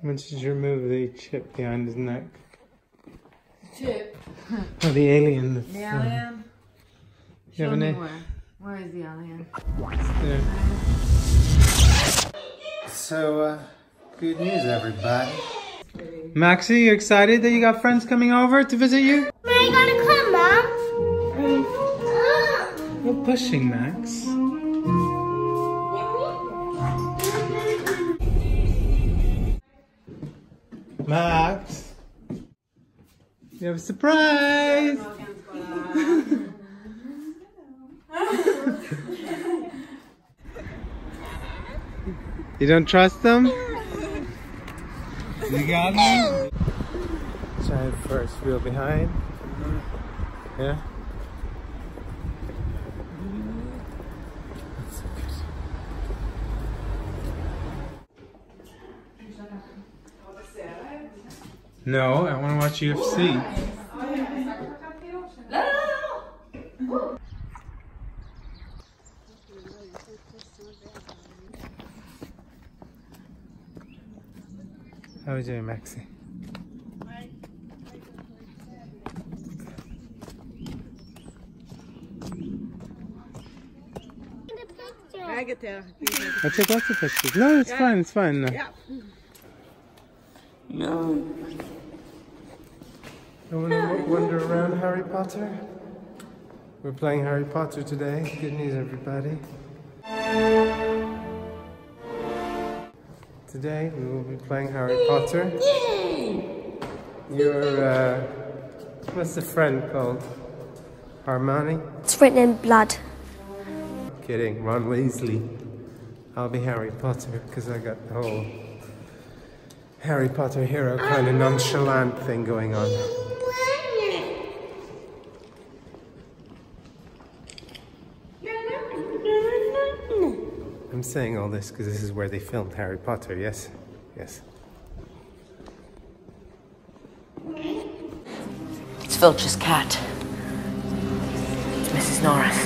Once did you remove the chip behind his neck? Chip? Oh, the alien. The alien? Show me where. Where is the alien? There. So, good news, everybody. Maxie, you excited that you got friends coming over to visit you? Where are you gonna come, Mom? No pushing, Max. Max, you have a surprise. You don't trust them? You got me? Giant first wheel behind. Yeah? That's so good. No, I want to watch UFC. How are you doing, Maxie? I get there. I take lots of pictures. No, it's fine, it's fine. No. Yeah. No. I want to wander around Harry Potter. We're playing Harry Potter today. Good news, everybody. Today we will be playing Harry Potter. Your, what's the friend called? Hermione? It's written in blood. Kidding, Ron Weasley. I'll be Harry Potter because I got the whole Harry Potter hero kind of nonchalant thing going on. I'm saying all this because this is where they filmed Harry Potter, yes? Yes. It's Vulture's cat. It's Mrs. Norris.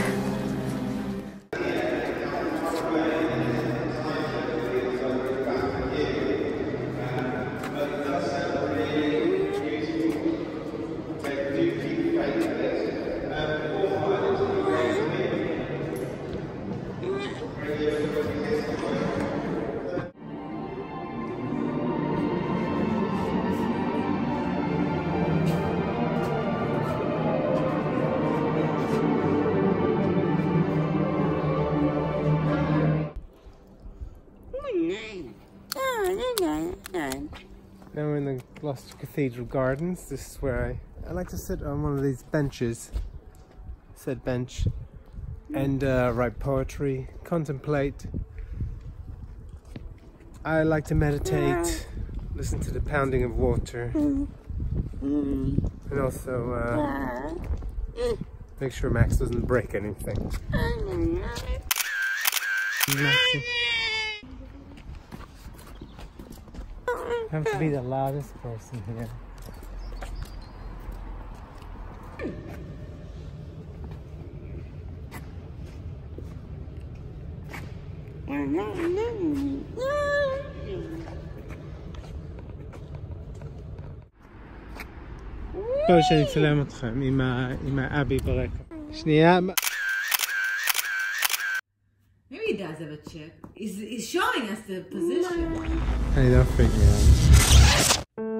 Now we're in the Gloucester Cathedral gardens. This is where I like to sit on one of these benches, said bench, and write poetry, contemplate. I like to meditate, listen to the pounding of water, and also make sure Max doesn't break anything. Maxie. I have to be the loudest person here. טוב שאני אצלם אתכם עם האבי ברקע. שנייה. Maybe he does have a chip. He's showing us the position. Hey, don't freak me out.